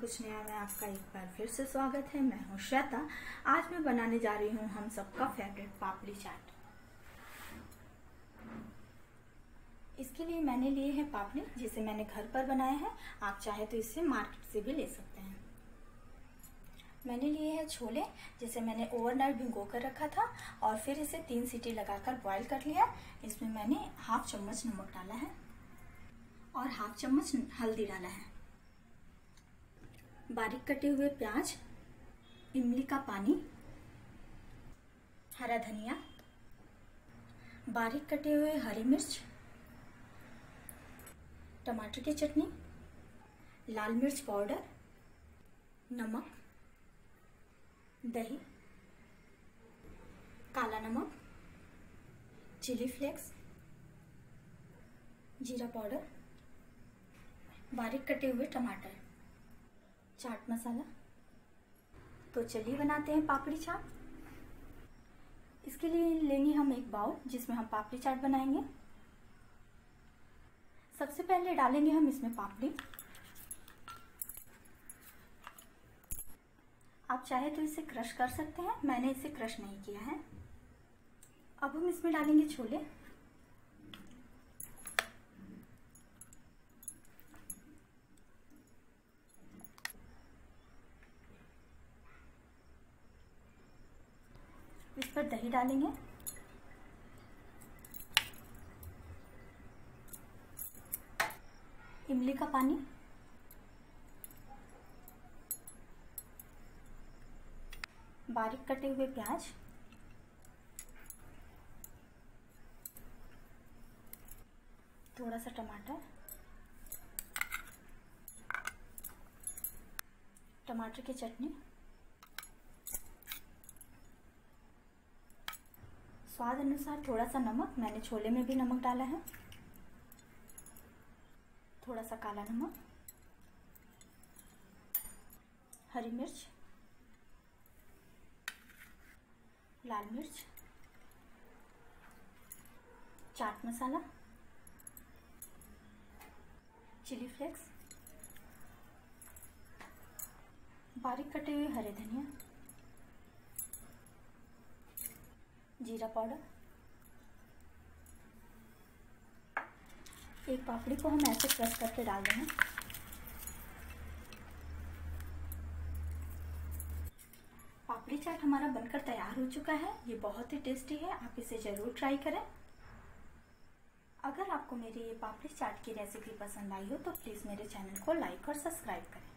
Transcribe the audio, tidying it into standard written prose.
कुछ नया में आपका एक बार फिर से स्वागत है। मैं हूँ श्वेता। आज मैं बनाने जा रही हूँ हम सबका फेवरेट पापड़ी चाट। इसके लिए मैंने लिए हैं पापड़ी, जिसे मैंने घर पर बनाया है। आप चाहे तो इसे मार्केट से भी ले सकते हैं। मैंने लिए हैं छोले, जिसे मैंने ओवरनाइट भिगो कर रखा था और फिर इसे 3 सीटी लगाकर बॉईल कर लिया। इसमें मैंने हाफ चम्मच नमक डाला है और हाफ चम्मच हल्दी डाला है। बारीक कटे हुए प्याज, इमली का पानी, हरा धनिया, बारीक कटे हुए हरी मिर्च, टमाटर की चटनी, लाल मिर्च पाउडर, नमक, दही, काला नमक, चिली फ्लेक्स, जीरा पाउडर, बारीक कटे हुए टमाटर, चाट मसाला। तो चलिए बनाते हैं पापड़ी चाट। इसके लिए लेंगे हम एक बाउल, जिसमें हम पापड़ी चाट बनाएंगे। सबसे पहले डालेंगे हम इसमें पापड़ी। आप चाहे तो इसे क्रश कर सकते हैं, मैंने इसे क्रश नहीं किया है। अब हम इसमें डालेंगे छोले। इस पर दही डालेंगे, इमली का पानी, बारीक कटे हुए प्याज, थोड़ा सा टमाटर, टमाटर की चटनी, स्वाद अनुसार थोड़ा सा नमक, मैंने छोले में भी नमक डाला है, थोड़ा सा काला नमक, हरी मिर्च, लाल मिर्च, चाट मसाला, चिली फ्लेक्स, बारीक कटे हुए हरे धनिया, जीरा पाउडर। एक पापड़ी को हम ऐसे क्रश करके डाल देंगे। पापड़ी चाट हमारा बनकर तैयार हो चुका है। ये बहुत ही टेस्टी है, आप इसे ज़रूर ट्राई करें। अगर आपको मेरी ये पापड़ी चाट की रेसिपी पसंद आई हो तो प्लीज़ मेरे चैनल को लाइक और सब्सक्राइब करें।